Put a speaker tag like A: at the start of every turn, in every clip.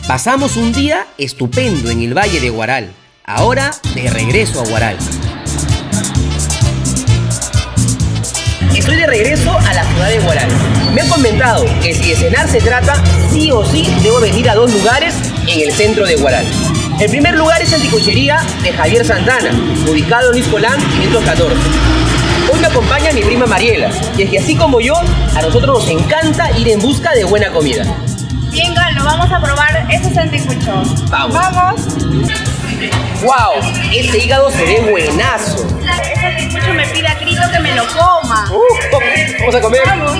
A: Pasamos un día estupendo en el Valle de Huaral. Ahora de regreso a Huaral. Estoy de regreso a la ciudad de Huaral. Me han comentado que si de cenar se trata, sí o sí debo venir a dos lugares en el centro de Huaral. El primer lugar es Anticuchería de Javier Santana, ubicado en Luis Colán 514. Hoy me acompaña mi prima Mariela, y es que así como yo, a nosotros nos encanta ir en busca de buena comida.
B: Bien, Galo, vamos a probar esos anticuchos.
A: Vamos.
B: ¡Vamos!
A: ¡Wow! Este hígado se ve buenazo.
B: Ese anticucho me pide a grito que me lo coma.
A: Vamos a comer.
B: ¡Vamos!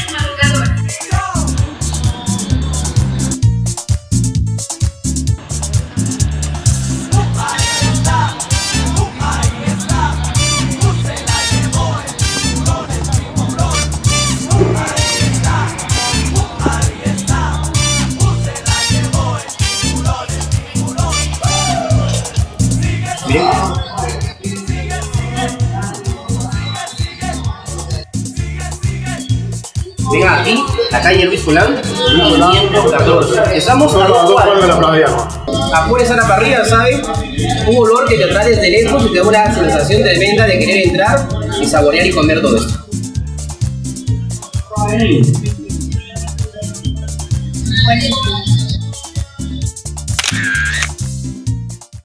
A: Venga, aquí, la calle Luis Colán, 514. Estamos a 2 cuadras de la playa. Afuera está la parrilla, ¿sabes? Un olor que te trae desde lejos y te da una sensación tremenda de querer entrar y saborear y comer todo esto.
B: ¿Cuál es tu?